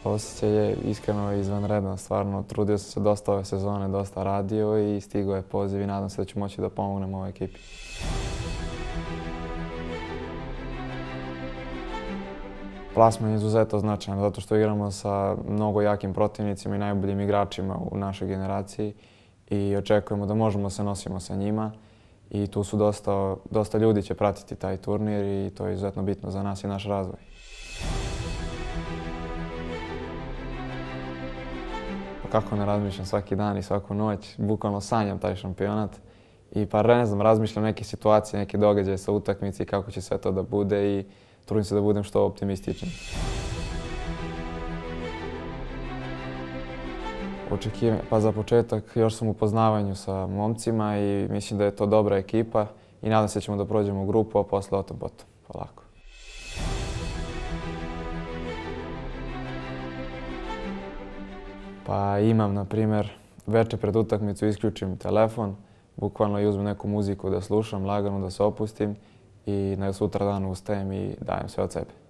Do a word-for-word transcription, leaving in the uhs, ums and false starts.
Osjećaj je iskreno izvanredan, stvarno. Trudio sam se dosta ove sezone, dosta radio i stigao je poziv i nadam se da ću moći da pomognem ovoj ekipi. Plasman je izuzetno značajan zato što igramo sa mnogo jakim protivnicima i najboljim igračima u našoj generaciji i očekujemo da možemo se nosimo sa njima i tu su dosta, dosta ljudi će pratiti taj turnir i to je izuzetno bitno za nas i naš razvoj. Kako ne razmišljam svaki dan i svaku noć, bukvalno sanjam taj šampionat i pa ne znam, razmišljam neke situacije, neke događaje sa utakmici i kako će sve to da bude i trudim se da budem što optimističan. Očekivanja, pa za početak još sam u poznavanju sa momcima i mislim da je to dobra ekipa i nadam se da ćemo da prođemo u grupu, a posle o tom potom, polako. Pa imam, na primjer, veče pred utakmicu isključim telefon, bukvalno i uzmem neku muziku da slušam, lagano da se opustim i na sutra dan ustajem i dajem sve od sebe.